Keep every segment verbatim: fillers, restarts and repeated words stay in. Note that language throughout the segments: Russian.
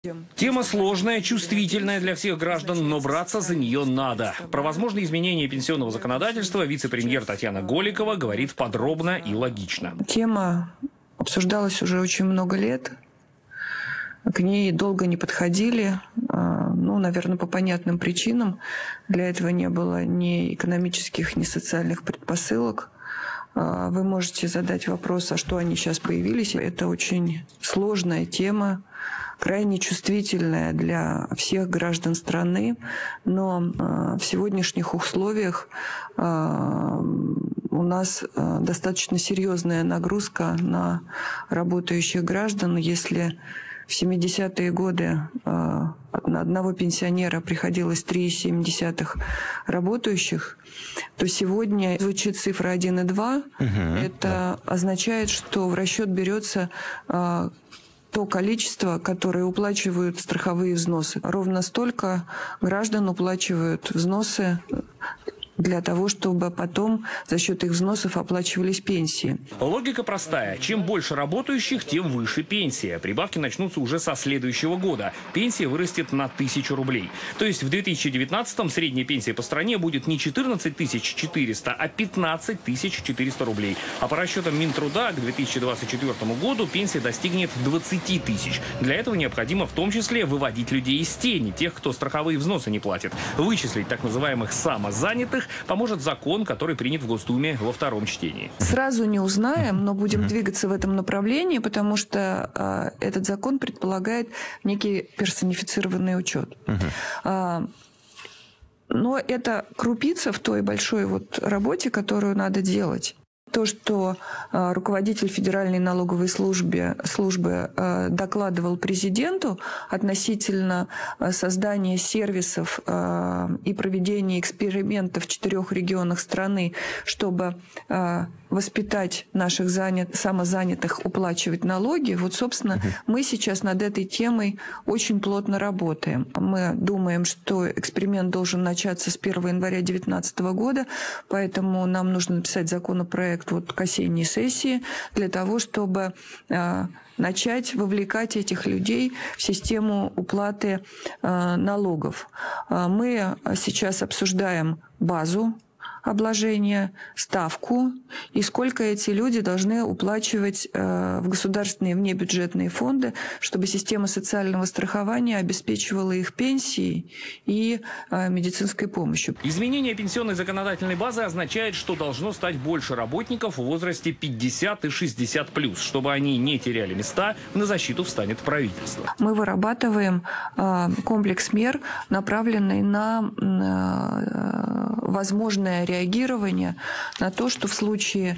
Тема сложная, чувствительная для всех граждан, но браться за нее надо. Про возможные изменения пенсионного законодательства вице-премьер Татьяна Голикова говорит подробно и логично. Тема обсуждалась уже очень много лет. К ней долго не подходили, ну, наверное, по понятным причинам. Для этого не было ни экономических, ни социальных предпосылок. Вы можете задать вопрос, а что они сейчас появились? Это очень сложная тема, крайне чувствительная для всех граждан страны, но в сегодняшних условиях у нас достаточно серьезная нагрузка на работающих граждан. Если в семидесятые годы на одного пенсионера приходилось три целых семь десятых работающих, то сегодня звучит цифра один и два. Угу, это да. означает, что в расчет берется то количество, которое уплачивают страховые взносы. Ровно столько граждан уплачивают взносы для того, чтобы потом за счет их взносов оплачивались пенсии. Логика простая. Чем больше работающих, тем выше пенсия. Прибавки начнутся уже со следующего года. Пенсия вырастет на тысячу рублей. То есть в две тысячи девятнадцатом средняя пенсия по стране будет не четырнадцать тысяч четыреста, а пятнадцать тысяч четыреста рублей. А по расчетам Минтруда к две тысячи двадцать четвёртому году пенсия достигнет двадцати тысяч. Для этого необходимо в том числе выводить людей из тени, тех, кто страховые взносы не платит. Вычислить так называемых самозанятых поможет закон, который принят в Госдуме во втором чтении. Сразу не узнаем, но будем двигаться в этом направлении, потому что э, этот закон предполагает некий персонифицированный учет. Uh-huh. Но это крупица в той большой вот работе, которую надо делать. То, что э, руководитель Федеральной налоговой службы, службы э, докладывал президенту относительно э, создания сервисов э, и проведения экспериментов в четырех регионах страны, чтобы э, воспитать наших занят, самозанятых уплачивать налоги, вот, собственно, uh-huh. мы сейчас над этой темой очень плотно работаем. Мы думаем, что эксперимент должен начаться с первого января две тысячи девятнадцатого года, поэтому нам нужно написать законопроект вот к осенней сессии для того, чтобы э, начать вовлекать этих людей в систему уплаты э, налогов. Э, мы сейчас обсуждаем базу обложения, ставку и сколько эти люди должны уплачивать э, в государственные внебюджетные фонды, чтобы система социального страхования обеспечивала их пенсией и э, медицинской помощью. Изменение пенсионной законодательной базы означает, что должно стать больше работников в возрасте пятьдесят и шестьдесят плюс, чтобы они не теряли места, на защиту встанет правительство. Мы вырабатываем э, комплекс мер, направленный на э, возможное реагирование на то, что в случае,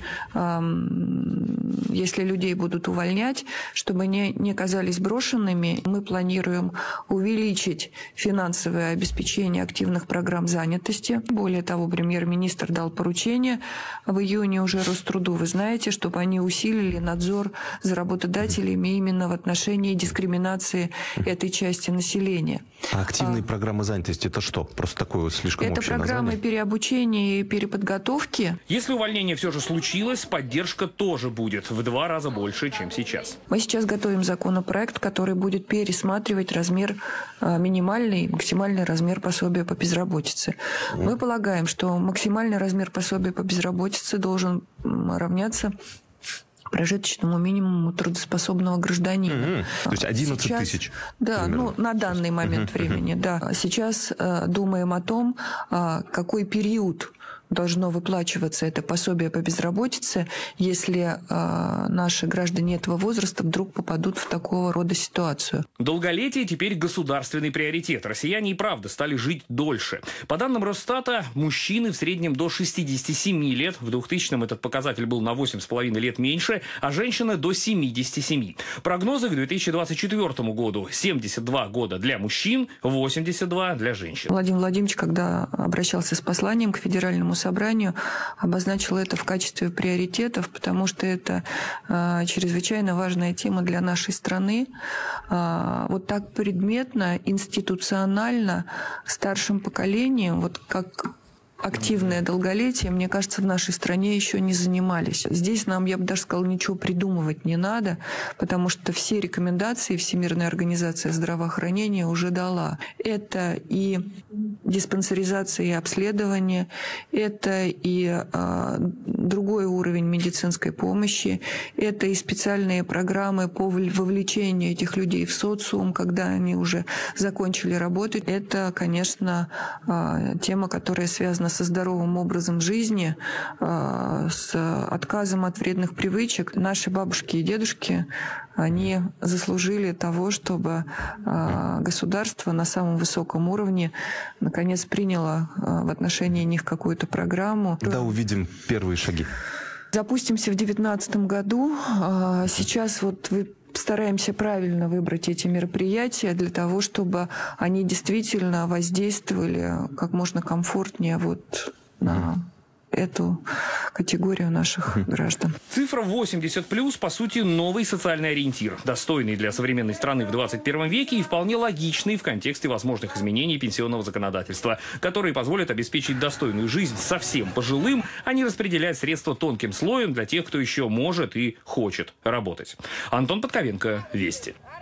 если людей будут увольнять, чтобы они не оказались брошенными, мы планируем увеличить финансовое обеспечение активных программ занятости. Более того, премьер-министр дал поручение в июне уже Роструду, вы знаете, чтобы они усилили надзор за работодателями именно в отношении дискриминации этой части населения. А активные а, программы занятости – это что? Просто такое вот слишком это общее программы название? Переобучения и переподготовки. Если увольнение все же случилось, поддержка тоже будет в два раза больше, чем сейчас. Мы сейчас готовим законопроект, который будет пересматривать размер, минимальный и максимальный размер пособия по безработице. Mm. Мы полагаем, что максимальный размер пособия по безработице должен равняться прожиточному минимуму трудоспособного гражданина. Mm-hmm. То есть одиннадцать тысяч. Да, примерно. Ну, на данный момент mm-hmm. времени, да. Сейчас э, думаем о том, э, какой период должно выплачиваться это пособие по безработице, если э, наши граждане этого возраста вдруг попадут в такого рода ситуацию. Долголетие теперь государственный приоритет. Россияне и правда стали жить дольше. По данным Росстата, мужчины в среднем до шестидесяти семи лет, в двухтысячном этот показатель был на восемь с половиной лет меньше, а женщины до семидесяти семи. Прогнозы к две тысячи двадцать четвёртому году: семьдесят два года для мужчин, восемьдесят два для женщин. Владимир Владимирович, когда обращался с посланием к Федеральному собранию, обозначил это в качестве приоритетов, потому что это э, чрезвычайно важная тема для нашей страны. Э, вот так предметно, институционально, старшим поколением, вот как активное долголетие, мне кажется, в нашей стране еще не занимались. Здесь нам, я бы даже сказала, ничего придумывать не надо, потому что все рекомендации Всемирная организация здравоохранения уже дала. Это и диспансеризация и обследование, это и а, другой уровень медицинской помощи, это и специальные программы по вовлечению этих людей в социум, когда они уже закончили работать. Это, конечно, а, тема, которая связана со здоровым образом жизни, а, с отказом от вредных привычек. Наши бабушки и дедушки, они заслужили того, чтобы а, государство на самом высоком уровне наконец приняло а, в отношении них какую-то программу. Когда увидим первые шаги? Запустимся в две тысячи девятнадцатом году. А, сейчас вот вы стараемся правильно выбрать эти мероприятия для того, чтобы они действительно воздействовали как можно комфортнее вот на эту категорию наших граждан. Цифра восемьдесят плюс, по сути, новый социальный ориентир, достойный для современной страны в двадцать первом веке и вполне логичный в контексте возможных изменений пенсионного законодательства, которые позволят обеспечить достойную жизнь совсем пожилым, а не распределять средства тонким слоем для тех, кто еще может и хочет работать. Антон Подковенко, Вести.